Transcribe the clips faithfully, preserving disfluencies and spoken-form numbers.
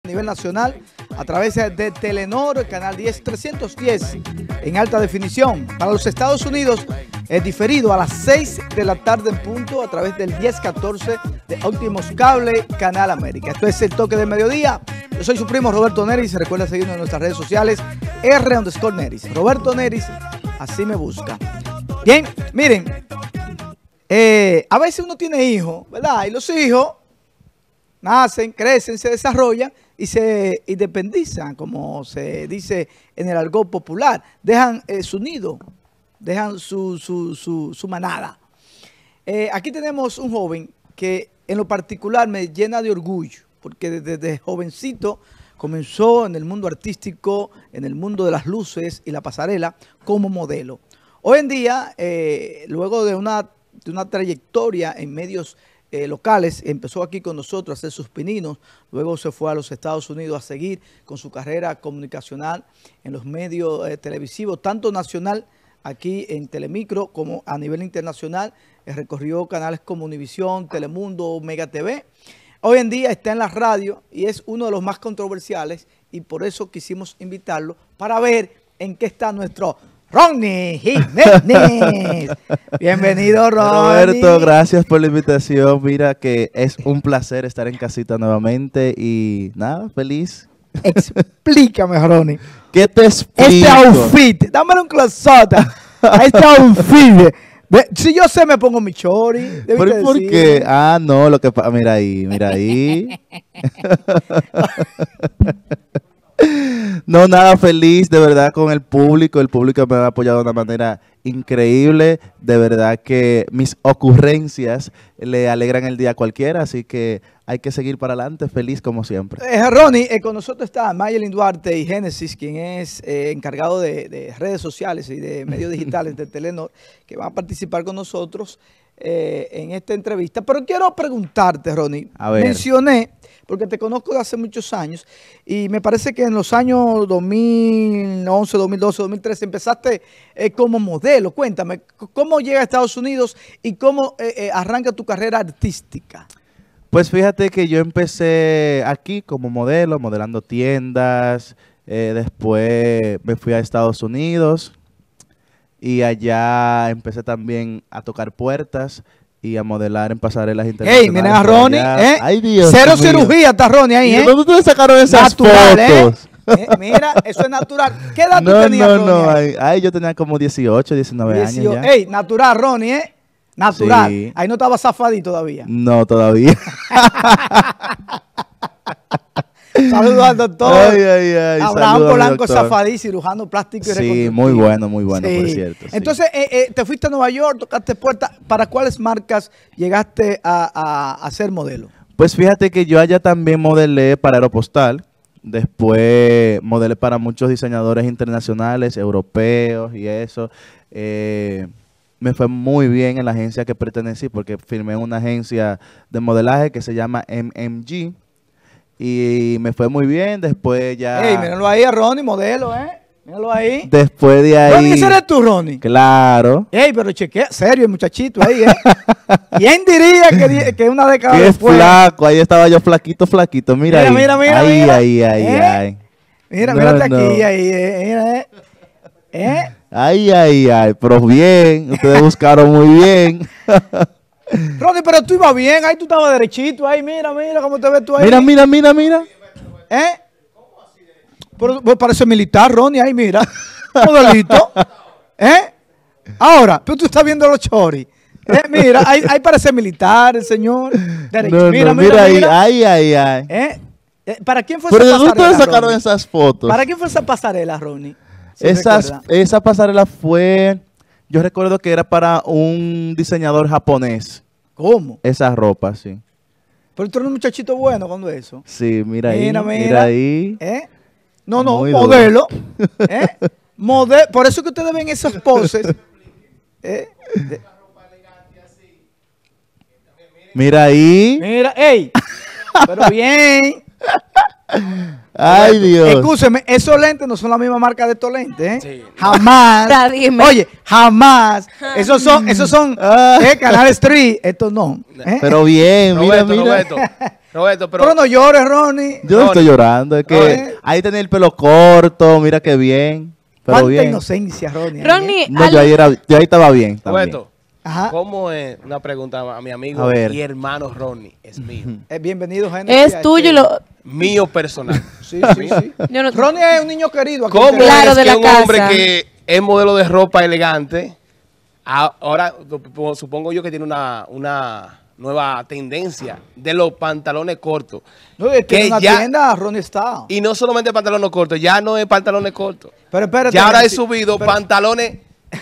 A nivel nacional, a través de Telenor, canal diez trescientos diez, en alta definición. Para los Estados Unidos, es diferido a las seis de la tarde en punto, a través del diez catorce de Óptimos Cable, Canal América. Esto es El Toque del Mediodía. Yo soy su primo Roberto Neris. Recuerda seguirnos en nuestras redes sociales, R underscore Neris. Roberto Neris, así me busca. Bien, miren, eh, a veces uno tiene hijos, ¿verdad? Y los hijos nacen, crecen, se desarrollan y se independizan, como se dice en el argot popular. Dejan eh, su nido, dejan su, su, su, su manada. Eh, aquí tenemos un joven que en lo particular me llena de orgullo, porque desde, desde jovencito comenzó en el mundo artístico, en el mundo de las luces y la pasarela como modelo. Hoy en día, eh, luego de una, de una trayectoria en medios Eh, locales, empezó aquí con nosotros a hacer sus pininos, luego se fue a los Estados Unidos a seguir con su carrera comunicacional en los medios eh, televisivos, tanto nacional aquí en Telemicro como a nivel internacional. Eh, recorrió canales como Univisión, Telemundo, Mega T V. Hoy en día está en la radio y es uno de los más controversiales, y por eso quisimos invitarlo para ver en qué está nuestro Ronnie Jiménez. Bienvenido, Ronnie. Roberto, gracias por la invitación. Mira que es un placer estar en casita nuevamente y nada, feliz. Explícame, Ronnie. ¿Qué te explico? Este outfit, dámelo un close-up a este outfit. Si yo sé, me pongo mi chori. ¿Por, ¿por qué? Ah, no, lo que pasa, mira ahí, mira ahí. No, nada, feliz de verdad con el público. El público me ha apoyado de una manera increíble. De verdad que mis ocurrencias le alegran el día a cualquiera. Así que hay que seguir para adelante, feliz como siempre. Eh, Ronnie, eh, con nosotros está Mayelin Duarte y Génesis, quien es eh, encargado de, de redes sociales y de medios digitales de Telenor, que van a participar con nosotros eh, en esta entrevista. Pero quiero preguntarte, Ronnie. A ver. Mencioné, porque te conozco de hace muchos años, y me parece que en los años dos mil once, dos mil doce, dos mil trece empezaste eh, como modelo. Cuéntame, ¿cómo llega a Estados Unidos y cómo eh, eh, arranca tu carrera artística? Pues fíjate que yo empecé aquí como modelo, modelando tiendas. Eh, después me fui a Estados Unidos y allá empecé también a tocar puertas y a modelar en pasarelas internacionales. ¡Ey, mira a Ronnie! ¿Eh? ¡Ay, Dios Cero mío! Cirugía está Ronnie ahí, ¿eh? ¿De dónde ustedes sacaron esas natural, fotos? ¿eh? Eh, mira, eso es natural. ¿Qué edad no, tú tenías, no, Ronnie? No, ay, ay, yo tenía como dieciocho, diecinueve dieciocho. años ya. ¡Ey, natural, Ronnie, eh! Natural. Sí. Ahí no estaba zafadito todavía. No, todavía. Saludos al doctor Ay, ay, ay. Abraham Saludos, Polanco doctor. Zafadí, cirujano plástico y Sí, reconstructivo. muy bueno, muy bueno, Sí. por cierto. Sí. Entonces, eh, eh, te fuiste a Nueva York, tocaste puertas. ¿Para cuáles marcas llegaste a, a, a ser modelo? Pues fíjate que yo allá también modelé para Aeropostal. Después modelé para muchos diseñadores internacionales, europeos y eso. Eh, me fue muy bien en la agencia que pertenecí porque firmé en una agencia de modelaje que se llama M M G. Y me fue muy bien. Después ya... Ey, míralo ahí a Ronnie, modelo, ¿eh? Míralo ahí. Después de ahí... Ronnie, ¿ese eres tú, Ronnie? Claro. Ey, pero chequea, serio, el muchachito ahí, ¿eh? ¿Quién diría que, di- que una década Qué después? flaco, ahí estaba yo flaquito, flaquito, mira, Mira, ahí. mira, mira, Ahí, mira. ahí, ahí, ¿Eh? ay. Mira, No, mírate no. aquí, ahí, eh, mira, ¿eh? ¿Eh? Ay, ay, ay, pero bien, ustedes buscaron muy bien. Ronnie, pero tú ibas bien, ahí tú estabas derechito, ahí, mira, mira cómo te ves tú ahí. Mira, mira, mira, mira. ¿Eh? Pero, pues parece militar, Ronnie, ahí, mira. Modelito. ¿Eh? Ahora, pero tú estás viendo los choris. ¿Eh? Mira, ahí, ahí parece militar el señor. Derecho. No, mira, no, mira, mira ahí, mira. ay, ay, ay. ¿Eh? Eh, ¿Para quién fue Pero ¿de esa dónde pasarela, ustedes sacaron Ronnie? esas fotos? ¿Para quién fue esa pasarela, Ronnie? ¿Sí Esas, recuerda? esa pasarela fue, yo recuerdo que era para un diseñador japonés. ¿Cómo? Esa ropa, sí. Pero tú eres un muchachito bueno cuando eso. Sí, mira ahí, Mira, mira, mira. ahí. ¿Eh? No, no, Muy modelo. ¿Eh? Mode- Por eso que ustedes ven esas poses. ¿Eh? De- Mira ahí. Mira, ey. Pero bien. Ay, Dios. Escúcheme, esos lentes no son la misma marca de estos lentes, ¿eh? Sí. Jamás. Ya dime. Oye, jamás. Esos son, esos son Ah. eh, Canal Street. Estos no. ¿eh? Pero bien, mira, Roberto, mira. Roberto, Roberto, pero... Pero no llores, Ronnie. Yo no estoy llorando, es que Ronnie. ahí tenía el pelo corto, mira qué bien. Pero Cuánta bien. inocencia, Ronnie. ahí, ¿eh? Ronnie, No, al- yo ahí, era, yo ahí estaba bien también. Roberto, Ajá. ¿cómo es? Una pregunta a mi amigo A ver. y hermano Ronnie. Es mío. Eh, bienvenido, Génesis, a es tuyo y este- lo... Mío personal. Sí, sí, sí. Yo no- Ronnie es un niño querido. aquí. ¿Cómo Claro, es de que la un hombre casa. que es modelo de ropa elegante, a- ahora supongo yo que tiene una, una nueva tendencia de los pantalones cortos? No, él tiene que una ya- tienda, Ronnie está. Y no solamente pantalones cortos, ya no es pantalones cortos. Pero espérate. Ya ahora he Génesis, subido pero- pantalones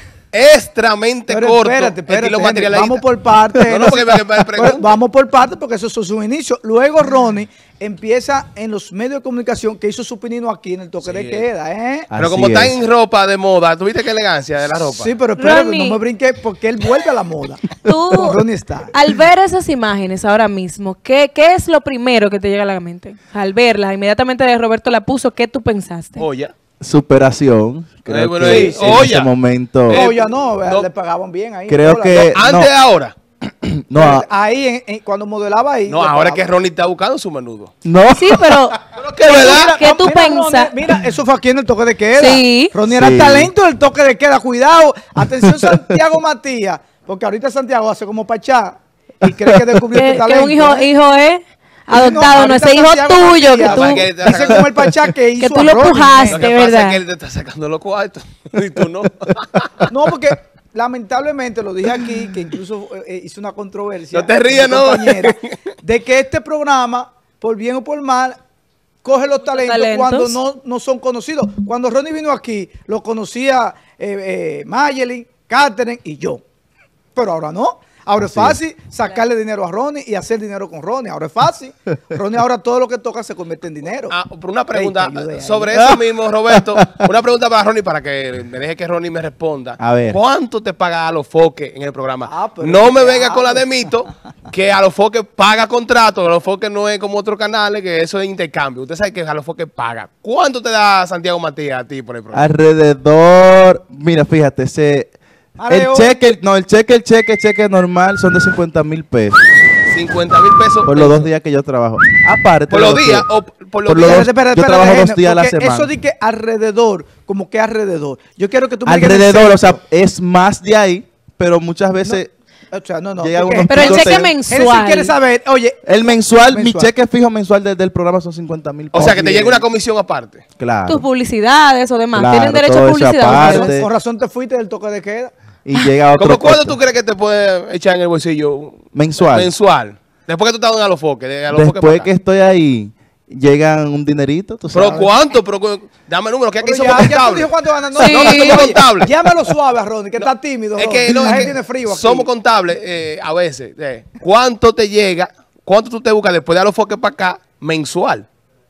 extramente Pero cortos. espérate, espérate, estilo Henry, materialista. vamos por partes. No, no, porque me- me- me Pero pregunto. vamos por partes porque esos son sus inicios. Luego Ronnie empieza en los medios de comunicación que hizo su pinino aquí en el toque Sí. de queda, ¿eh? Pero Así como está es. en ropa de moda, ¿tuviste qué elegancia de la ropa? Sí, pero espérate, Ronnie. no me brinque porque él vuelve a la moda. Tú, Con Ronnie está. al ver esas imágenes ahora mismo, ¿qué, ¿qué es lo primero que te llega a la mente? Al verlas, inmediatamente de Roberto la puso, ¿qué tú pensaste? Olla. Superación. Creo Eh, bueno, que eh, en olla. ese momento. Eh, No, ya no, no. le pagaban bien ahí. Creo Hola. que- Antes no. de ahora. no, a- Ahí, en- en- cuando modelaba ahí. No, le ahora es que pagaban. Ronnie está buscando su menudo. no. Sí, pero... Pero que verdad. ¿Qué tú Mira, pensas? Ronnie, mira, eso fue aquí en el toque de queda. Sí. Ronnie era Sí. talento del toque de queda. Cuidado. Atención, Santiago Matías. Porque ahorita Santiago hace como Pachá y cree que descubrió que, tu que talento. un hijo, ¿eh? hijo es adoptado, no, ahorita ese hijo Santiago tuyo que Matías, tú... Para que- Dice como el Pachá que hizo tú a lo Ronnie, pujaste. Lo ¿eh? que de pasa verdad. es que él te está sacando los cuartos. Y tú no. No, porque lamentablemente lo dije aquí, que incluso eh, hizo una controversia. No te rías, con mi no. compañera, de que este programa, por bien o por mal, coge los talentos, talentos. cuando no, no son conocidos. Cuando Ronnie vino aquí, lo conocía eh, eh, Mayelin, Catherine y yo. Pero ahora no. Ahora es fácil sacarle dinero a Ronnie y hacer dinero con Ronnie. Ahora es fácil. Ronnie ahora todo lo que toca se convierte en dinero. Ah, por una pregunta Ey, te ayudé ahí. sobre eso mismo, Roberto. Una pregunta para Ronnie para que me deje que Ronnie me responda. A ver. ¿Cuánto te paga a los foques en el programa? Ah, pero no qué me venga con la diablo. de mito, que a los foques paga contrato. A los foques no es como otros canales, que eso es intercambio. Usted sabe que a los foques paga. ¿Cuánto te da Santiago Matías a ti por el programa? Alrededor, mira, fíjate, ese, el Mareo. cheque, no, el cheque, el cheque, cheque normal son de cincuenta mil pesos cincuenta mil pesos. por los dos días que yo trabajo. Aparte, ¿Por los de lo días que- o por los por los días? dos- Espérate, espérate, yo trabajo espérate, dos días a la porque semana. Eso de que alrededor, como que alrededor. Yo quiero que tú me digas en el alrededor, o sea, centro. es más de ahí, pero muchas veces O sea, no, no. llegan porque- unos Pero el picos cheque de- mensual. Génesis quiere saber, oye, El mensual, mi Mensual. cheque fijo mensual desde el programa son cincuenta mil O pesos. sea, que te llega una comisión aparte. Claro. Tus publicidades o demás. Claro, Tienen derecho todo a eso publicidad. aparte. ustedes. con razón te fuiste del toque de queda. Y llega otro ¿Cómo cuánto costo tú crees que te puede echar en el bolsillo? mensual. Mensual. Después que tú estás en Alofoque. De Alofoque Después para que acá. estoy ahí, llegan un dinerito, tú sabes. ¿Pero cuánto? Pero, cu- dame el número, que aquí Pero somos ya, ya tú contables. dijo cuánto ganas. No, Sí. No, que somos Oye, contables. llámalo suave a Ronnie, que está tímido. Es Ronnie. que, no, La es gente que tiene frío aquí. somos contables eh, a veces. eh. ¿Cuánto te llega? ¿Cuánto tú te buscas después de Alofoque para acá mensual?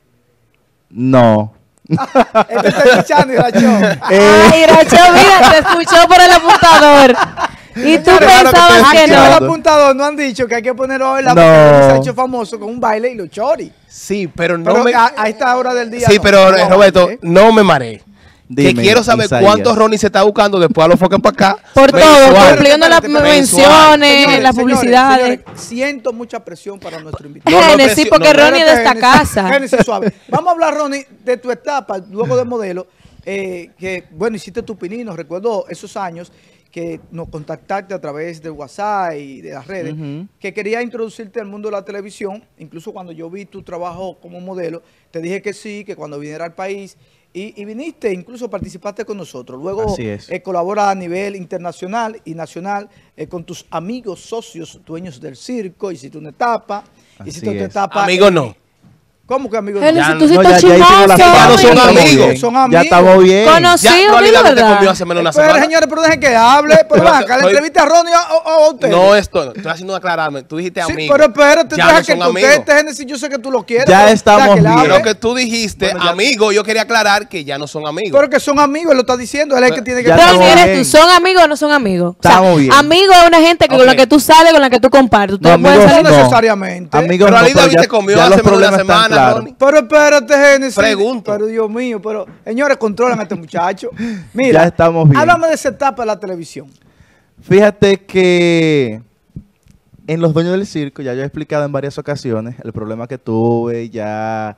No. Este está escuchando y rachó. Eh, Ay, Racho, mira, te escuchó por el apuntador. Y tú Claro que pensabas te que Aquí escucho. en el no. apuntador no han dicho que hay que ponerlo hoy la No. porque se ha hecho famoso con un baile y los choris. Sí, pero no Pero me... a, a esta hora del día. Sí, no. pero No, eh, Roberto, ¿eh? no me mareé. Dime, que quiero saber Isaías. cuántos Ronnie se está buscando después de Alofoque para acá. Por todo, mensual. cumpliendo las Espérate, menciones, Señores, las señores, publicidades. señores, siento mucha presión para nuestro invitado. No, no, Génesis, presión, porque no, no. Ronnie es de esta Génesis, casa. Génesis, suave. Vamos a hablar, Ronnie, de tu etapa, luego de modelo, eh, que, bueno, hiciste tu pinino. Recuerdo esos años que nos contactaste a través de WhatsApp y de las redes, Ujú. que quería introducirte al mundo de la televisión. Incluso cuando yo vi tu trabajo como modelo, te dije que sí, que cuando viniera al país, y, y viniste, incluso participaste con nosotros. Luego Así es. eh, colabora a nivel internacional y nacional eh, con tus amigos, socios, dueños del circo. Hiciste una etapa, Así hiciste otra es. etapa. Amigo, eh, no. ¿Cómo que amigos? Génesis, Ya tú sí no, estás ya, ya hicimos la chismoso. Ya no son estamos amigos. bien. Son Ya amigos. estamos bien. Conocí- Ya, Sí, no, amigo, te ¿verdad? conmigo hace menos una Pero, semana. señores, pero dejen que hable. Pero Pero ven acá, la soy- entrevista a Ronnie o, o a usted. No, esto, estoy haciendo aclararme. Tú dijiste Sí, amigo. pero espérate, Ya deja no que son tú amigos. estés, Génesis, yo sé que tú lo quieres. Ya pero estamos deja que él bien. hable. Pero que tú dijiste Bueno, ya- amigo, yo quería aclarar que ya no son amigos. Pero que son amigos, él lo está diciendo, él es el que tiene que... Ya Ronnie, estamos eres bien. tú, ¿son amigos o no son amigos? O sea, Estamos bien. amigo es una gente que con la Ok. que tú sales, con la que tú compartes. Ustedes No, pueden amigos, No salir. no. necesariamente. Amigos, Pero no, Ali David ya- te comió ya hace los menos de una problemas están semana, claros. Ronnie. Pero espérate, Génesis. Pregunto. Pero Dios mío, pero... Señores, controlan a este muchacho. Mira, Ya estamos bien. háblame de esa etapa de la televisión. Fíjate que en Los Dueños del Circo, ya yo he explicado en varias ocasiones el problema que tuve, ya...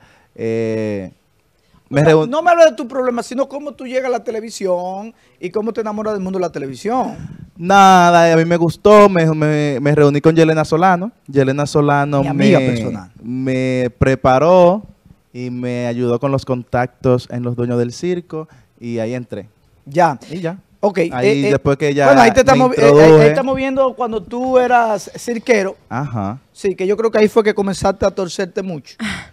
Eh, me O sea, reun- no me hables de tu problema, sino cómo tú llegas a la televisión y cómo te enamoras del mundo de la televisión. Nada, a mí me gustó, me, me- me reuní con Yelena Solano. Yelena Solano Mi amiga me, personal. me preparó y me ayudó con los contactos en Los Dueños del Circo y ahí entré. Ya. Y ya. Ok. Ahí después que ya Bueno, ahí, te me estamos, eh, introduje. eh, ahí estamos viendo cuando tú eras cirquero. Ajá. Sí, que yo creo que ahí fue que comenzaste a torcerte mucho.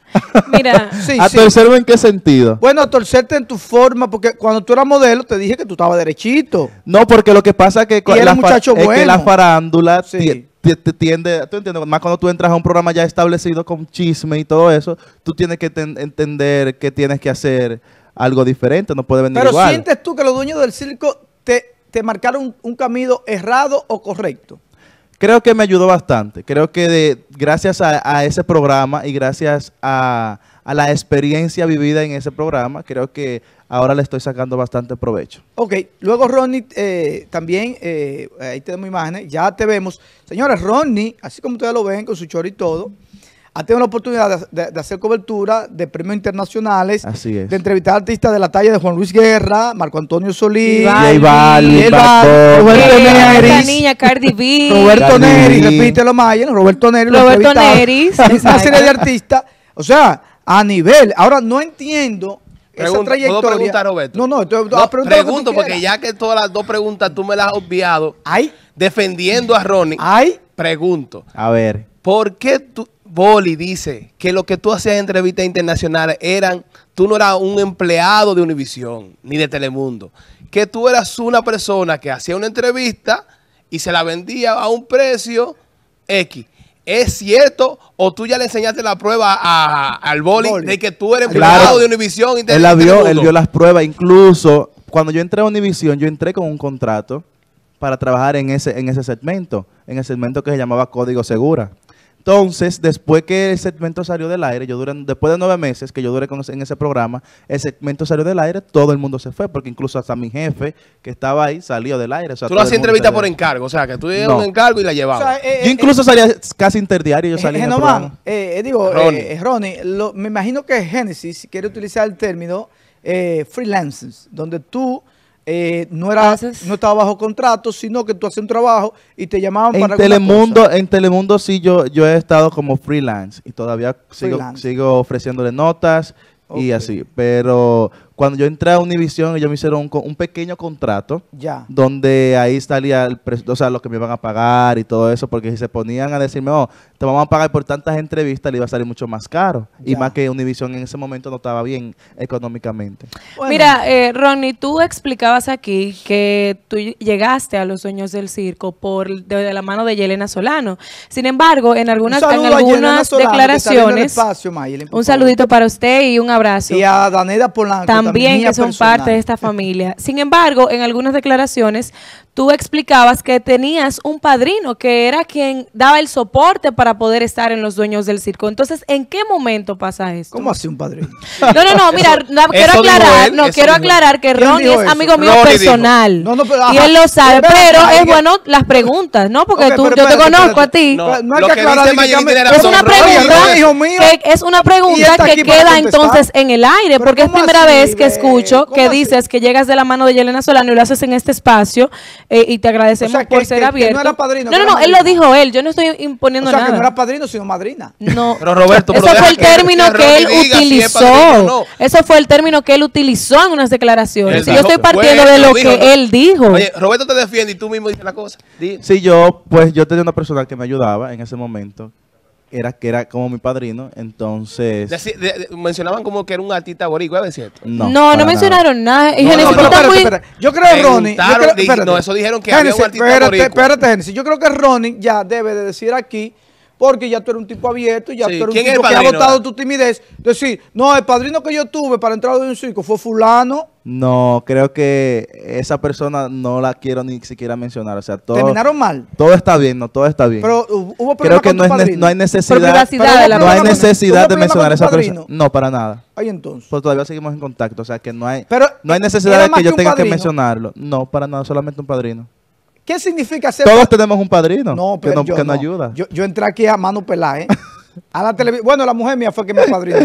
Mira, Sí, ¿A sí. tercero en qué sentido? Bueno, a torcerte en tu forma, porque cuando tú eras modelo te dije que tú estabas derechito. No, porque lo que pasa es que, Y era la, un fa- muchacho es que bueno. la farándula Sí. ti- ti- te tiende, tú entiendes, más cuando tú entras a un programa ya establecido con chisme y todo eso, tú tienes que ten- entender que tienes que hacer algo diferente, no puede venir Pero igual. ¿sientes tú que los dueños del circo te, te marcaron un, un camino errado o correcto? Creo que me ayudó bastante. Creo que de- gracias a, a ese programa y gracias a, a la experiencia vivida en ese programa, creo que ahora le estoy sacando bastante provecho. Ok, luego Ronnie eh, también, eh, ahí tenemos imágenes, ya te vemos. Señores, Ronnie, así como ustedes lo ven con su chor y todo, ha tenido la oportunidad de, de- de hacer cobertura de premios internacionales, Así es. de entrevistar artistas de la talla de Juan Luis Guerra, Marco Antonio Solís, Y J Balvin, Balvin, J Bad Balvin, Bunny. Roberto eh, Neris, esta niña Cardi B, Roberto Cardi Neri, B. repítelo Mayen, Roberto Neri, lo Roberto entrevistaron. Neris, Una exacto. serie de artistas, o sea, a nivel, ahora no entiendo esa Pregunta- trayectoria. ¿puedo preguntar, Roberto? No, no, estoy, No, ah, pregunta lo que tú pregunto, porque quieras. ya que todas las dos preguntas tú me las has obviado, Ay, defendiendo a Ronnie, ay, pregunto, A ver, ¿por qué tú, Boli dice que lo que tú hacías en entrevistas internacionales eran, tú no eras un empleado de Univisión ni de Telemundo, que tú eras una persona que hacía una entrevista y se la vendía a un precio X? ¿Es cierto o tú ya le enseñaste la prueba a- al Boli, Boli. de que tú eres Claro. empleado de Univisión y de él la vio, él Telemundo? vio las pruebas. Incluso cuando yo entré a Univision, yo entré con un contrato para trabajar en ese, en ese segmento, en el segmento que se llamaba Código Segura. Entonces, después que el segmento salió del aire, yo duré, después de nueve meses que yo duré con ese- en ese programa, el segmento salió del aire, todo el mundo se fue, porque incluso hasta mi jefe que estaba ahí salió del aire. O sea, Tú todo no el hacías mundo entrevista salió. por encargo, o sea, que tú ibas No. un encargo y la o llevabas. sea, eh, Yo eh, incluso salía casi interdiario, yo eh, salía en el Genomán, programa. eh, eh, digo, Ronnie. eh, Ronnie, lo- me imagino que Genesis quiere utilizar el término eh, freelancers, donde tú eh, no eras, Haces- no estabas bajo contrato, sino que tú hacías un trabajo y te llamaban En para alguna Telemundo, cosa. en Telemundo sí yo, yo he estado como freelance y todavía sigo, Freelance. sigo ofreciéndole notas y Ok. así. Pero cuando yo entré a Univision, ellos me hicieron un, co- un pequeño contrato Ya. donde ahí salía el pres- o sea, lo que me iban a pagar y todo eso, porque si se ponían a decirme, oh, te vamos a pagar por tantas entrevistas, le iba a salir mucho más caro. Y Ya. más que Univision en ese momento no estaba bien económicamente. Bueno, Mira, eh, Ronnie, tú explicabas aquí que tú llegaste a los Dueños del Circo por de, de la mano de Yelena Solano. Sin embargo, en algunas, un en saludo a Yelena algunas Solano, que está viendo el declaraciones, espacio, Mayelin, por un favor. saludito para usted y un abrazo. Y a Daneda Polanco, También mía que son personal. parte de esta familia. Sin embargo, en algunas declaraciones, tú explicabas que tenías un padrino que era quien daba el soporte para poder estar en los Dueños del Circo. Entonces, ¿en qué momento pasa esto? ¿Cómo así un padrino? No, no, no, mira, no, quiero Eso dijo aclarar, él, no, eso quiero dijo él. aclarar que ¿Quién Ronnie dijo es eso? amigo mío Ronnie personal. dijo. No, no, pero, y ajá. él lo sabe, Pero espérate, pero es Mike. bueno las preguntas, ¿no? Porque Ok, tú, pero yo te espérate, conozco espérate. a ti. No, No hay lo que que aclarar dice que Mayelin cambie- tiene Es razón. una Ronnie, pregunta Ronnie, hijo mío. que es una Y pregunta está que aquí para queda contestar. entonces en el aire, Pero porque es ¿cómo primera así, vez que ve? escucho ¿Cómo que así? dices que llegas de la mano de Yelena Solano y lo haces en este espacio eh, y te agradecemos O sea, que- por que- ser que no abierto. era padrino, no, que no, era no, él lo madrina. dijo él, yo no estoy imponiendo O sea, nada. que no era padrino, sino madrina. No. Pero Roberto, pero Eso deja fue el que- término que que él Ronnie diga si es utilizó. padrino o no. Eso fue el término que él utilizó en unas declaraciones. Él Y yo dijo- estoy partiendo fue de él, lo lo que dijo, ¿no? él dijo. Oye, Roberto te defiende y tú mismo dices la cosa. Di. Sí, yo, pues yo tenía una persona que me ayudaba en ese momento, era que era como mi padrino, entonces... Deci- de- de- mencionaban como que era un artista boricua, ¿es cierto? No, no, no, para mencionaron nada. Y No, Genesis, no, tú no, estás espérate, muy- espérate. Yo creo que Ronnie. Yo Preguntaron, creo, di- espérate. no, eso dijeron que había un Génesis, artista espérate, boricua. espérate, Génesis. Yo creo que Ronnie ya debe de decir aquí, porque ya tú eres un tipo abierto, ya Sí, tú eres un ¿quién es tipo el que ha padrino? votado tu timidez. Decir, no, el padrino que yo tuve para entrar de un circo fue fulano. No, creo que esa persona no la quiero ni siquiera mencionar. O sea, todo, Terminaron mal. todo está bien, no, todo está bien. Pero uh, hubo creo problema que con no, tu es ne- padrino. no hay Por necesidad, privacidad Pero de hubo la no hay problema con- necesidad ¿hubo de problema mencionar con a tu esa persona. padrino? No, para nada. Ahí entonces. Pues todavía seguimos en contacto, o sea que no hay, Pero, no hay eh, necesidad era de más que yo que un tenga que padrino. mencionarlo. No, para nada, solamente un padrino. ¿Qué significa ser Todos padrino? tenemos un padrino No, que, pero nos, yo que nos no. ayuda. Yo, yo entré aquí a mano pelada, ¿eh? A la televisión. Bueno, la mujer mía fue que me apadrinó.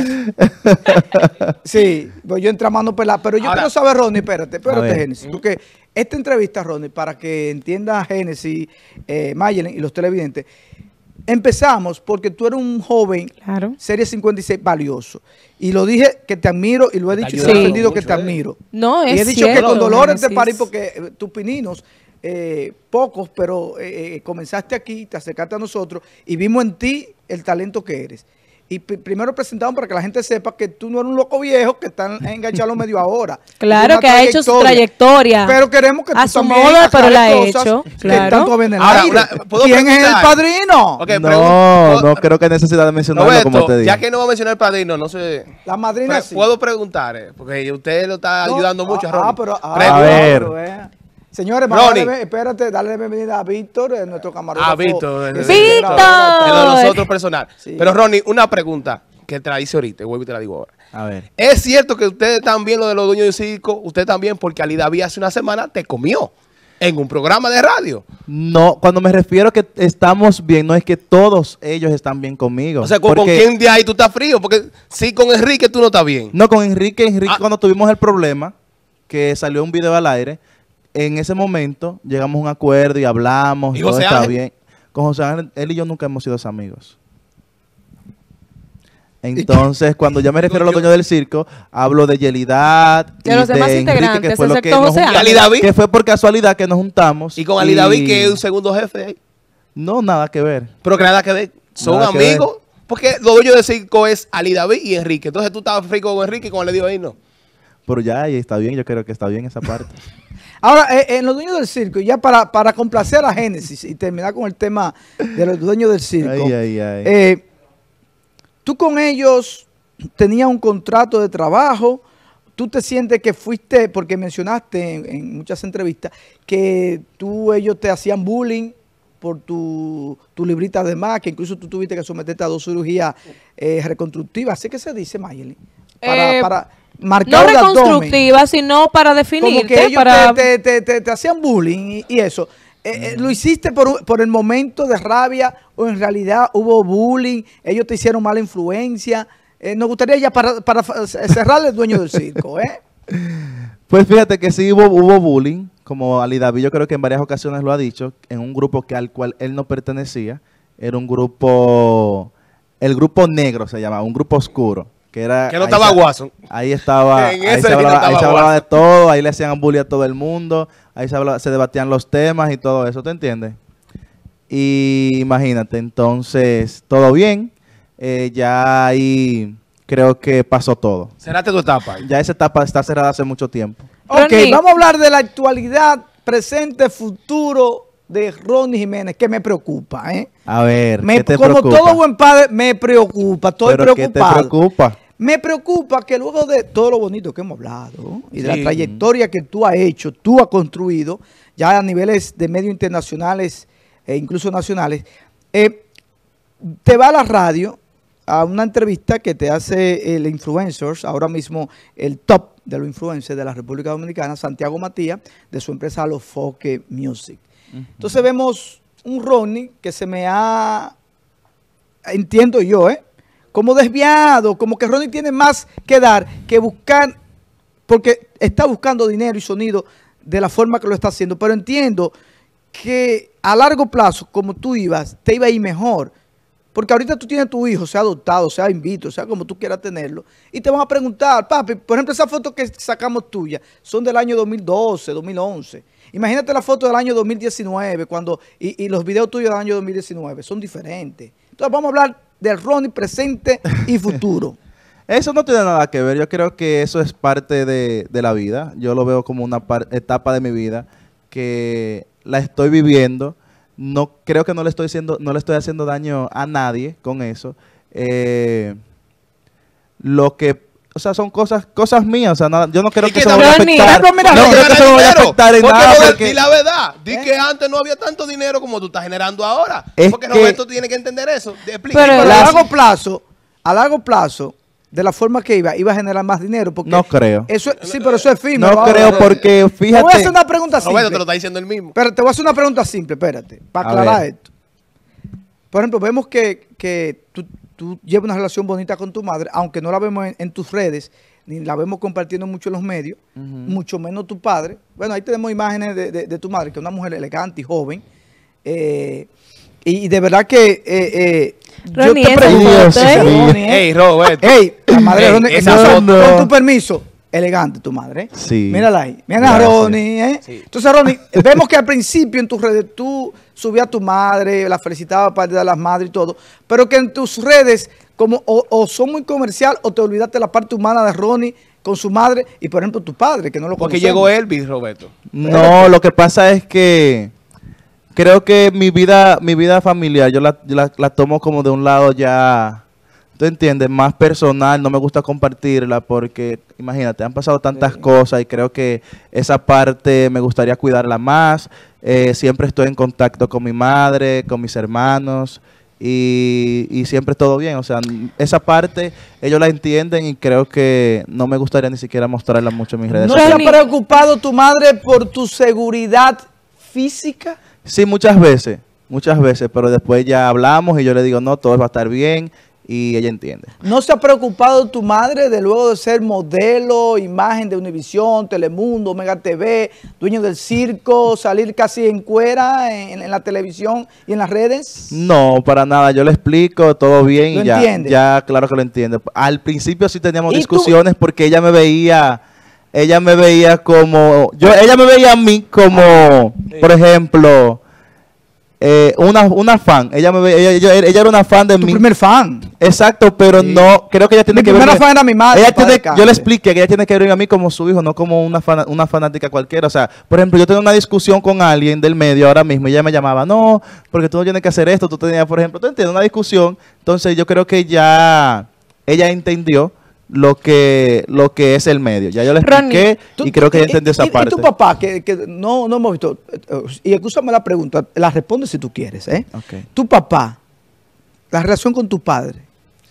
Sí, pues yo entré a mano pelada. Pero yo Ahora- quiero saber, Ronnie, espérate, A espérate, ver. Génesis. Porque esta entrevista, Ronnie, para que entienda Génesis, eh, Mayelen y los televidentes, empezamos porque tú eres un joven, Claro. Serie cincuenta y seis, valioso. Y lo dije que te admiro y lo he Te dicho y ayuda he Sí. defendido que mucho, te eh. admiro. No, Y es he dicho cierto, que con dolores de Génesis. parir porque eh, tus pininos, eh, pocos, pero eh, eh, comenzaste aquí, te acercaste a nosotros y vimos en ti el talento que eres. Y pri- primero presentamos para que la gente sepa que tú no eres un loco viejo que están enganchados medio ahora. Claro, Tienes que una ha hecho su trayectoria. Pero queremos que tú A su también modo, pero aclares la ha cosas hecho, que claro. están todavía en el Ahora, aire. una- ¿puedo ¿Quién es el preguntar? padrino? Ok, no, pregun- no creo que hay necesidad de mencionarlo Roberto, como te dije. ya que no va a mencionar el padrino, no sé. La madrina Pre- sí. Puedo preguntar, eh, porque usted lo está No, ayudando mucho a ah, Ronnie. Ah, pero, ah, Pregunta. A ver. pero, eh. Señores, vamos a Ronnie. darle- espérate, darle la bienvenida a Víctor, eh, nuestro camarógrafo. Ah, Víctor. que eh, se ¡Víctor! graba. De lo de nosotros personal. Sí. Pero Ronnie, una pregunta que te la hice ahorita, vuelvo y te la digo ahora. A ver. ¿Es cierto que ustedes también, lo de los dueños del circo, usted también, porque Ali David hace una semana te comió en un programa de radio? No, cuando me refiero que estamos bien, no es que todos ellos están bien conmigo. O sea, ¿con, con Porque- quién de ahí tú estás frío? Porque si con Enrique tú no estás bien. No, con Enrique, Enrique Ah. cuando tuvimos el problema, que salió un video al aire, en ese momento llegamos a un acuerdo y hablamos, ¿Y y todo José está Ángel? bien. Con José Ángel, él y yo nunca hemos sido amigos. Entonces, cuando ya me refiero a los dueños del circo, hablo de Yelidad De los demás integrantes, fue lo que excepto nos José juntamos, Ángel. ¿Y Ali David? que fue por casualidad que nos juntamos. Y con Ali David, que es un segundo jefe ahí. No, nada que ver. Pero que nada que ver. Son Nada que amigos. Porque los dueños del circo es Ali David y Enrique. Entonces tú estabas frío con Enrique y con Ali David no. Pero ya, ahí está bien, yo creo que está bien esa parte. Ahora, eh, en los dueños del circo, ya para, para complacer a Génesis y terminar con el tema de los dueños del circo, Ay, ay, ay. eh, tú con ellos tenías un contrato de trabajo, tú te sientes que fuiste, porque mencionaste en, en muchas entrevistas, que tú, ellos te hacían bullying por tu, tu librita de más, que incluso tú tuviste que someterte a dos cirugías eh, reconstructivas, ¿así que se dice, Mayeli? Para, Eh, para No marcar el abdomen. reconstructiva, sino para Como definirte. que ellos para... te, te- te- te- te hacían bullying y, y eso. Eh, eh, ¿Lo hiciste por, un- por el momento de rabia o en realidad hubo bullying? ¿Ellos te hicieron mala influencia? Eh, nos gustaría ya para, para fa- cerrar el dueño del circo, ¿eh? Pues fíjate que sí hubo, hubo bullying, como Ali David yo creo que en varias ocasiones lo ha dicho, en un grupo que al cual él no pertenecía. Era un grupo, el grupo negro se llamaba, un grupo oscuro. Que, era, Que no ahí estaba se- Watson. Ahí estaba, En ahí ese se no hablaba, estaba ahí se hablaba de Watson. todo, ahí le hacían bullying a todo el mundo, ahí se, hablaba- se debatían los temas y todo eso, ¿te entiendes? Y imagínate, entonces, todo bien, eh, ya ahí creo que pasó todo. Cerraste tu etapa. Ya esa etapa está cerrada hace mucho tiempo. Ok, Ronnie. vamos a hablar de la actualidad, presente, futuro de Ronnie Jiménez, que me preocupa, ¿eh? A ver, Me- ¿qué te como preocupa? todo buen padre, me preocupa, estoy ¿Pero qué te preocupado. preocupa? Me preocupa que luego de todo lo bonito que hemos hablado y de Sí. la trayectoria que tú has hecho, tú has construido, ya a niveles de medios internacionales e incluso nacionales, eh, te va a la radio a una entrevista que te hace el influencers, ahora mismo el top de los influencers de la República Dominicana, Santiago Matías, de su empresa Alofoque Music. Entonces vemos un Ronnie que se me ha, entiendo yo, ¿eh? como desviado, como que Ronnie tiene más que dar que buscar, porque está buscando dinero y sonido de la forma que lo está haciendo, pero entiendo que a largo plazo, como tú ibas, te iba a ir mejor, porque ahorita tú tienes tu hijo, sea adoptado, sea invito, sea como tú quieras tenerlo, y te van a preguntar, papi, por ejemplo, esas fotos que sacamos tuyas son del año dos mil doce, dos mil once, imagínate la foto del año dos mil diecinueve, cuando y, y los videos tuyos del año dos mil diecinueve, son diferentes. Entonces vamos a hablar del Ronnie presente y futuro. Eso no tiene nada que ver. Yo creo que eso es parte de, de la vida. Yo lo veo como una par- etapa de mi vida que la estoy viviendo. No creo que no le estoy haciendo, no le estoy haciendo daño a nadie con eso. Eh, lo que, o sea, son cosas, cosas mías. O sea, nada, yo no creo ¿Y que qué eso me vaya a Ronnie? afectar. Pero mira, no Ronnie, creo que eso me vaya a dinero, afectar en porque nada. lo de- Porque, Di la verdad. Di ¿Eh? que antes no había tanto dinero como tú estás generando ahora. Es porque que- Roberto tiene que entender eso. Explica. Pero Pero a las- largo plazo, a largo plazo, de la forma que iba, iba a generar más dinero. Porque No creo. Eso, sí, pero eso es efímero. No ahora. creo porque, Te voy a fíjate, hacer una pregunta simple. Roberto te lo está diciendo él mismo. Pero te voy a hacer una pregunta simple, espérate, para A aclarar ver. esto. Por ejemplo, vemos que, que tú, tú llevas una relación bonita con tu madre, aunque no la vemos en, en tus redes, ni la vemos compartiendo mucho en los medios, mucho menos tu padre. Bueno, ahí tenemos imágenes de, de- de tu madre, que es una mujer elegante y joven. Eh, y, y de verdad que eh, eh, yo Ronnie, te esa pregunto, foto, ese ¿eh? Ronnie, ¿eh? Ey, Roberto. Ey, la madre de Ey, Ronnie, esa no, foto. con tu permiso, elegante tu madre. ¿eh? Sí. Mírala ahí. Mira a Gracias. Ronnie, ¿eh? Sí. Entonces, Ronnie, vemos que al principio en tus redes tú subías a tu madre, la felicitabas para el Día de las Madres y todo, pero que en tus redes como o, o son muy comercial o te olvidaste la parte humana de Ronnie con su madre y, por ejemplo, tu padre, que no lo Porque conocemos. llegó Elvis, Roberto. no, lo que pasa es que creo que mi vida, mi vida familiar, yo la, yo la, la tomo como de un lado ya, ¿tú entiendes? Más personal, no me gusta compartirla porque, imagínate, han pasado tantas Sí. cosas y creo que esa parte me gustaría cuidarla más. Eh, siempre estoy en contacto con mi madre, con mis hermanos y, y siempre todo bien. O sea, n- esa parte ellos la entienden y creo que no me gustaría ni siquiera mostrarla mucho en mis redes ¿No se ha sociales. Ronnie. preocupado tu madre por tu seguridad física? Sí, muchas veces, muchas veces, pero después ya hablamos y yo le digo, no, todo va a estar bien y ella entiende. ¿No se ha preocupado tu madre de luego de ser modelo, imagen de Univisión, Telemundo, Omega T V, dueño del circo, salir casi en cuera en, en la televisión y en las redes? No, para nada, yo le explico todo bien ¿Lo y ya, entiende? ya claro que lo entiende. Al principio sí teníamos ¿Y tú? discusiones porque ella me veía, ella me veía como, yo, ella me veía a mí como, por ejemplo, eh, una, una fan, ella me veía, ella, ella- ella era una fan de Tu mí. primer fan. Exacto, pero Sí. no, creo que ella tiene Mi que primera verme- fan era mi madre, ella padre tiene- cante. yo le expliqué que ella tiene que verme a mí como su hijo, no como una, fana- una fanática cualquiera. O sea, por ejemplo, yo tengo una discusión con alguien del medio ahora mismo y ella me llamaba, no, porque tú no tienes que hacer esto, tú tenías, por ejemplo, tú entiendes, una discusión. Entonces yo creo que ya ella entendió lo que, lo que es el medio. Ya yo le Ronnie, expliqué y creo que ella entendió esa y, parte. Y tu papá, que, que no, no hemos visto, eh, eh, y escúchame la pregunta, la respondes si tú quieres, ¿eh? Ok. Tu papá, la relación con tu padre,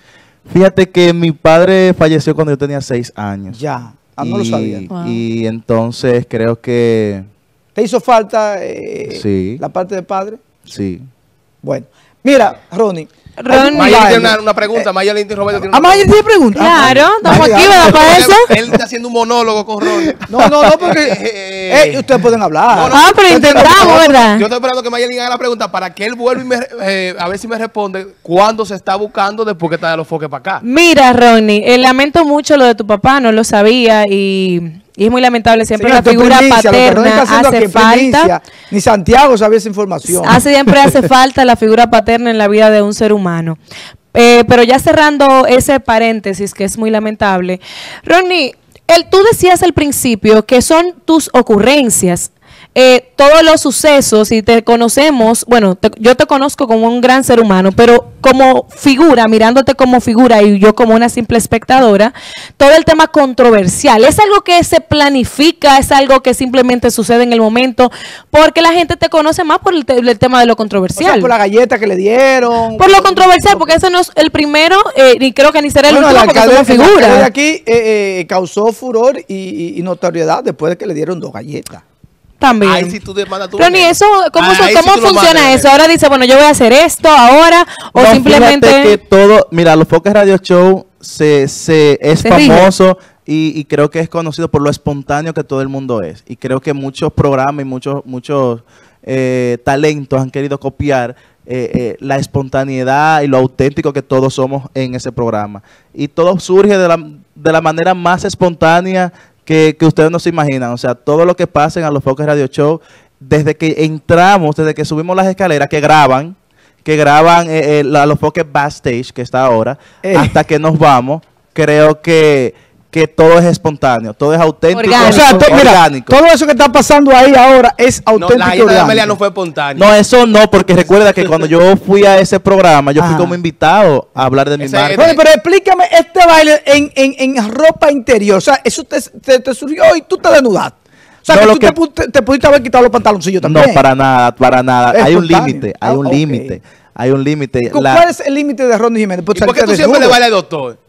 Fíjate que mi padre falleció cuando yo tenía seis años. ya, ah, no lo Y- sabía. Wow. Y entonces creo que ¿Te hizo falta eh, Sí. la parte de padre? sí. Bueno, mira, Ronnie. Ronnie. hay un Mayeli baile. tiene una, una pregunta. Mayeli y Roberto tienen Ah, una Mayeli tiene pregunta. Claro, Ah, estamos dale, aquí, dale. ¿verdad? Para eso. Él está haciendo un monólogo con Ronnie. No, no, no, porque Eh, eh, ustedes pueden hablar. No, no, Ah, pero intentamos, ¿verdad? Yo estoy esperando que Mayeli haga la pregunta para que él vuelva y me, eh, a ver si me responde cuándo se está buscando después que está de los foques para acá. Mira, Ronnie, eh, lamento mucho lo de tu papá, no lo sabía y, y es muy lamentable. Siempre Señor, la esto es figura primicia, lo que Ronnie paterna está haciendo aquí hace es primicia. falta. Ni Santiago sabía esa información. Hace, siempre hace falta la figura paterna en la vida de un ser humano. Eh, pero ya cerrando ese paréntesis que es muy lamentable, Ronnie, el, tú decías al principio que son tus ocurrencias. Eh, todos los sucesos y te conocemos, bueno, te- yo te conozco como un gran ser humano, pero como figura, mirándote como figura y yo como una simple espectadora, todo el tema controversial, ¿es algo que se planifica, es algo que simplemente sucede en el momento? Porque la gente te conoce más por el, te- el tema de lo O sea, controversial. por la galleta que le dieron. Por lo controversial, porque ese no es el primero, eh, ni creo que ni será el Bueno, último, porque somos el alcalde de figuras. aquí eh, eh, causó furor y, y- y notoriedad después de que le dieron dos galletas. También. Ahí sí tú demandas tu Ronnie, veneno. eso, ¿cómo, Ahí su- sí cómo tú lo funciona mandas, eso? Ahora dice, bueno, yo voy a hacer esto ahora, o No, simplemente... fíjate que todo, mira, los Foques Radio Show se, se es Se rige. famoso y, y creo que es conocido por lo espontáneo que todo el mundo es. Y creo que muchos programas y muchos, muchos eh, talentos han querido copiar eh, eh, la espontaneidad y lo auténtico que todos somos en ese programa. Y todo surge de la, de la manera más espontánea que, que ustedes no se imaginan. O sea, todo lo que pasa en los Foques Radio Show, desde que entramos, desde que subimos las escaleras, que graban, que graban eh, eh, la- los Foques Backstage, que está ahora, Eh. hasta que nos vamos, creo que, que todo es espontáneo, todo es auténtico, Orgánico. O sea, to- mira, orgánico. todo eso que está pasando ahí ahora es No, auténtico. la y galleta de orgánico. Amelia no fue espontánea. No, eso no, porque recuerda que cuando yo fui a ese programa, yo fui Ajá. como invitado a hablar de mi Ese- marca. Ronnie, pero explícame este baile en, en, en ropa interior. O sea, eso te, te, te surgió y tú te desnudaste. O sea, No, que lo tú que- te, pu- te- te pudiste haber quitado los pantaloncillos también. No, para nada, para nada. Es Hay un espontáneo. límite, hay Ah, un ok. límite, hay un límite. ¿Cu- La- ¿Cuál es el límite de Ronnie Jiménez? Pues ¿Y por qué tú salirte siempre le desnudo. bailas al doctor?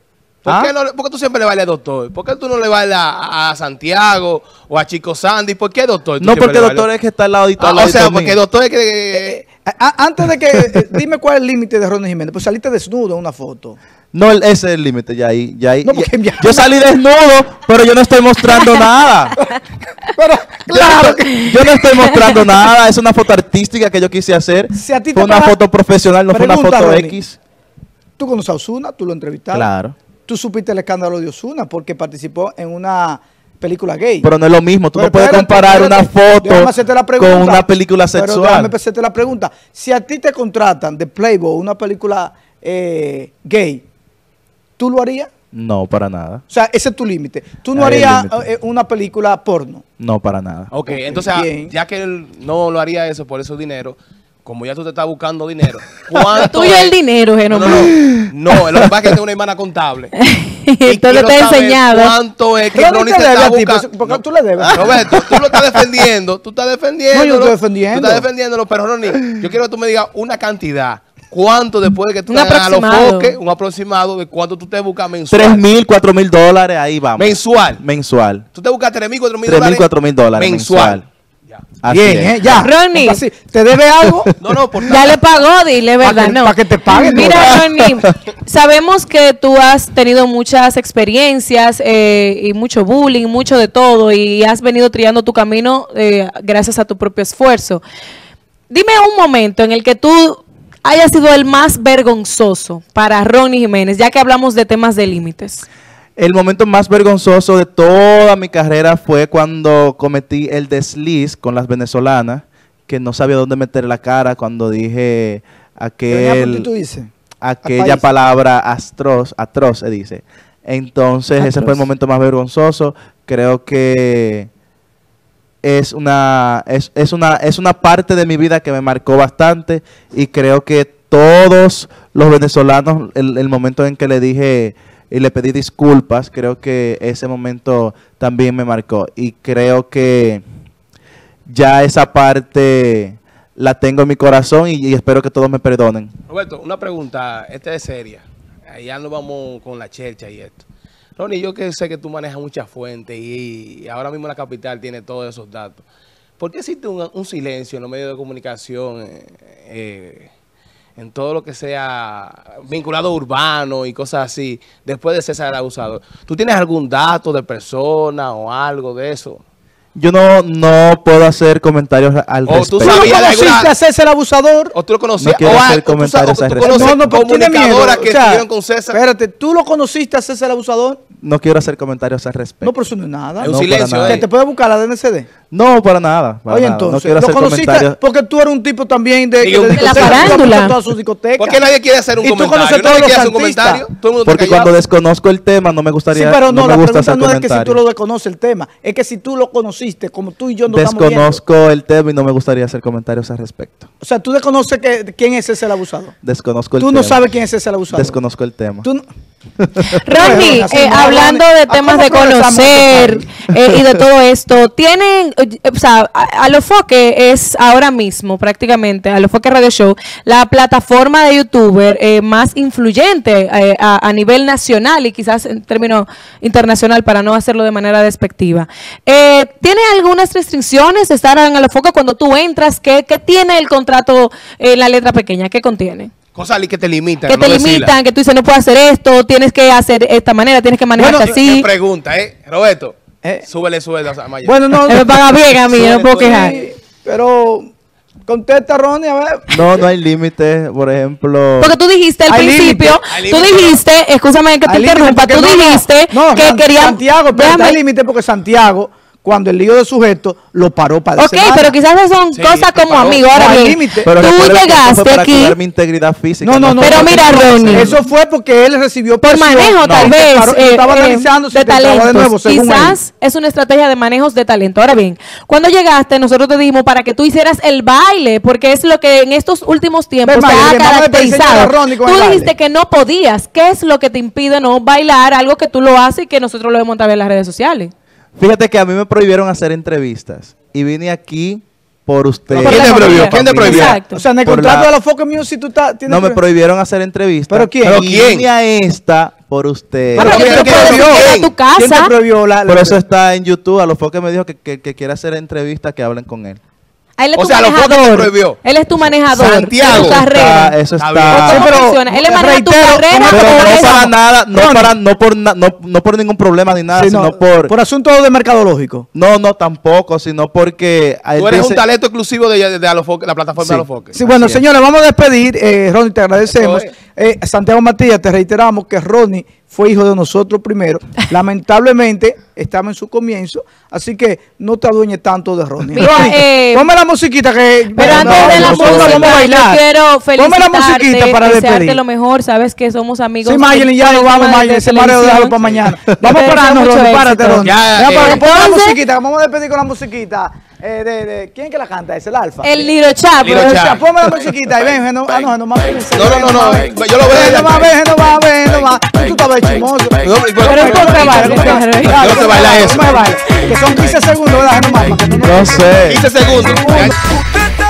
¿Por, ¿Ah? qué no, ¿Por qué tú siempre le bailas al doctor? ¿Por qué tú no le bailas a, a Santiago o a Chico Sandy? ¿Por qué doctor? tú No, siempre porque le doctor bailas? es que está al lado y Ah, o sea, porque doctor es que... A- antes de que, eh, dime cuál es el límite de Ronnie Jiménez, pues saliste desnudo en una foto. No, el- ese es el límite, ya ahí, ya ahí. No, porque ya- ya- yo salí desnudo, pero yo no estoy mostrando nada. Pero, Yo no claro estoy- que... Yo no estoy mostrando nada, es una foto artística que yo quise hacer. Si a ti te fue una paga- foto profesional, no fue una Pregunta, foto Ronnie. X. Tú conoces a Ozuna, tú lo entrevistaste. Claro. Tú supiste el escándalo de Ozuna porque participó en una película gay. Pero no es lo mismo, tú Pero no puedes espérate, comparar espérate. una foto Déjame hacerte la pregunta. con una película Pero sexual. déjame hacerte la pregunta. Si a ti te contratan de Playboy, una película eh, gay, ¿tú lo harías? No, para nada. O sea, ese es tu límite. Tú no Ahí el harías límite. eh, una película porno. No, para nada. Ok, entonces, ah, bien. ya que él no lo haría eso por esos dinero, como ya tú te estás buscando dinero, ¿cuánto Tuyo es? el dinero, No, Genomar. no, no. No, lo que pasa es que tengo una hermana contable. Y Entonces quiero te he saber enseñado. ¿Cuánto es que Ronnie Ronnie te te debe está a ti, buscando? pues, porque tú le debes. Roberto, tú lo estás defendiendo, tú estás defendiendo. No, yo estoy defendiendo. Tú estás defendiéndolo, pero Ronnie, yo quiero que tú me digas una cantidad. ¿Cuánto después de que tú Un te hagas a los aproximado. foques, un aproximado de cuánto tú te buscas mensual? Tres mil, cuatro mil dólares, ahí vamos. Mensual. Mensual. Tú te buscas tres mil, cuatro mil Tres dólares. mil, cuatro mil dólares mensual. mensual. Ya. Así Bien, es. ¿eh? Ya. Ronnie. Así, ¿te debe algo? No, no, por Ya le pagó, dile, Pa' ¿verdad? que- no. pa' que te paguen, Mira, ¿no? Ronnie, sabemos que tú has tenido muchas experiencias eh, y mucho bullying, mucho de todo, y has venido trillando tu camino eh, gracias a tu propio esfuerzo. Dime un momento en el que tú hayas sido el más vergonzoso para Ronnie Jiménez, ya que hablamos de temas de límites. El momento más vergonzoso de toda mi carrera fue cuando cometí el desliz con las venezolanas, que no sabía dónde meter la cara cuando dije Venía por ti, tú aquel, dices. aquella país. palabra atroz, atroz se dice. Entonces ese fue Atroz. el momento más vergonzoso. Creo que es una, es, es una, es una parte de mi vida que me marcó bastante y creo que todos los venezolanos, el, el momento en que le dije y le pedí disculpas, creo que ese momento también me marcó y creo que ya esa parte la tengo en mi corazón y, y espero que todos me perdonen. Roberto, una pregunta, esta es seria. Allá nos vamos con la chercha y esto. Ronnie, yo que sé que tú manejas muchas fuentes y, y ahora mismo la capital tiene todos esos datos. ¿Por qué existe un, un silencio en los medios de comunicación eh, eh, en todo lo que sea vinculado a urbano y cosas así después de César el Abusador? ¿Tú tienes algún dato de persona o algo de eso? Yo no, no puedo hacer comentarios al O tú respecto. ¿Tú no sabías de conociste alguna- a César el Abusador? ¿O tú lo conocías? No quiero o, hacer o tú, comentarios sabes- o al tú respecto. conoces No, no, pero tiene miedo. comunicadoras que O sea, estuvieron con César. Espérate, ¿tú lo conociste a César el Abusador? No quiero hacer comentarios al respecto. No, pero eso no es nada. Es un No, silencio, para nada. ¿eh? ¿Que te puede buscar la D N C D? No, para nada. para Oye, nada. No entonces, quiero ¿lo hacer conociste? comentarios. Porque tú eres un tipo también de, Y un- de De la discoteca, tú has farándula. puesto todas sus discotecas. ¿Por qué nadie quiere hacer un Y tú comentario? conoces todos Nadie los quiere hacer un artistas. comentario. Todo el mundo Porque está cuando callado. desconozco el tema no me Sí, gustaría, pero no, no la me gusta pregunta hacer no es que si tú comentarios. lo desconoces el tema, es que si tú lo conociste, como tú y yo no estamos viendo. Desconozco el tema y no me gustaría hacer comentarios al respecto. O sea, tú desconoces que, quién es César el Abusador. Desconozco el Tú tema. no sabes quién es César el Abusador. Desconozco el tema. Tú no- Ronnie, Bueno, así eh, no, hablando Ronnie, de ¿a temas cómo de progresamos conocer este eh, y de todo esto, tienen, eh, o sea, a- Alofoque es ahora mismo prácticamente, Alofoque Radio Show, la plataforma de youtuber eh, más influyente eh, a, a nivel nacional y quizás en términos internacional para no hacerlo de manera despectiva. Eh, ¿Tiene algunas restricciones de estar en Alofoque cuando tú entras? ¿Qué, qué tiene el contrato en la letra pequeña? ¿Qué contiene? Cosas que te limitan. Que no te decirlas. limitan, que tú dices no puedes hacer esto, tienes que hacer esta manera, tienes que manejarte Bueno, así. qué pregunta, ¿eh? Roberto, Eh. súbele, súbele. a Maya. Bueno, no. Él me paga bien a mí, yo no puedo Sí, quejar. Sí, pero contesta, Ronnie, a ver. No, no hay límite, por ejemplo. Porque tú dijiste al Hay principio, límite, hay tú límite. dijiste, escúchame que te Hay límite interrumpa, porque tú no, no, dijiste no, que San- querían... Santiago, espérate, déjame- hay límite porque Santiago, cuando el lío de sujeto, lo paró para Ok, pero quizás esas son Sí, cosas te como paró. amigos. Ahora No, hay bien, límite. Pero tú recuerda que eso fue llegaste para aquí cuidar mi integridad física. No, no, no. Pero no, mira, no, Ronnie. Eso fue porque él recibió por presión. manejo, No, tal y te vez, paró- y eh, estaba eh, analizando si de te entraba talentos. de nuevo, según él. Quizás es una estrategia de manejos de talento. Ahora bien, cuando llegaste, nosotros te dijimos para que tú hicieras el baile, porque es lo que en estos últimos tiempos Ven, te Maya, ha que vamos a enseñar a caracterizado. Ronnie con Tú el dijiste baile. que no podías. ¿Qué es lo que te impide no bailar? Algo que tú lo haces y que nosotros lo vemos también en las redes sociales. Fíjate que a mí me prohibieron hacer entrevistas y vine aquí por usted. Por ¿Quién la te prohibió? familia. ¿Quién te prohibió? Exacto. O sea, en el Por contrato la- de los Focus Music tú estás... tienes No me que- prohibieron hacer entrevistas. ¿Pero quién? ¿Pero Y quién? línea esta por usted. Ah, pero ¿quién tú te puedes prohibió? ir a tu ¿Quién te casa. prohibió la, la- Por eso está en YouTube. A los que me dijo que, que, que quiere hacer entrevistas, que hablen con él. Él es O tu sea, lo fue que te manejador. prohibió. Él es tu manejador. Santiago. De tu carrera. Está- eso Está está. bien. ¿Cómo Sí, pero, funciona? Él le maneja tu reitero, carrera. ¿cómo- Pero ¿cómo no es? para nada, no Ronnie. para, no por, na- no, no por ningún problema ni nada, Sí, sino no, por, por asunto de mercadológico. no, no tampoco, sino porque a él Tú eres dice- un talento exclusivo de, de, de Alofoque, la plataforma Sí. de Alofoque. Sí, bueno, Así es. señores, vamos a despedir. Eh, Ronnie, te agradecemos. Eso Eh, Santiago Matías, te reiteramos que Ronnie fue hijo de nosotros primero. Lamentablemente, estamos en su comienzo, así que no te adueñes tanto de Ronnie. Mira, Ronnie, eh, ponme la musiquita que... Pero no, antes de la nosotros música, vamos a bailar. yo quiero Ponme la musiquita felicitarte, para desearte despedir. lo mejor. Sabes que somos amigos. Sí, Mayen, ya por nos el vamos, tema Mayen. de Ese mareo televisión. déjalo para mañana. Vamos Te a deseo pararnos, mucho Ronnie, párate, éxito. Ronnie. Ya, Venga, eh, para- Ponme la entonces- musiquita, vamos a despedir con la musiquita. Eh, de, de, ¿Quién que la canta? Es el Alfa. El Liro Chap. Liro Pero, Chap. o sea, ponme la musiquita y ven, ven, no, ah, no, no, más, ven, No, no, no, no, ven, yo lo veo ven, desde no más, aquí. ven, no más, ven, no más. Tú estabas chismoso. No, pero- Pero ¿cómo se baila? ¿Cómo se baila? Yo no sé bailar eso. ¿Cómo se baila? Que son quince segundos, ¿verdad? No más, para que tú no- no sé. quince segundos. Usted está